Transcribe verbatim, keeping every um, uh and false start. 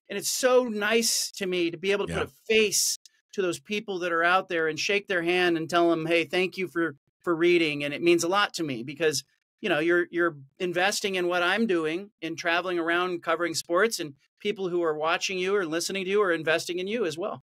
And it's so nice to me to be able to Yeah. put a face to those people that are out there and shake their hand and tell them, hey, thank you for, for reading. And it means a lot to me because, you know, you're, you're investing in what I'm doing in traveling around covering sports, and people who are watching you or listening to you are investing in you as well.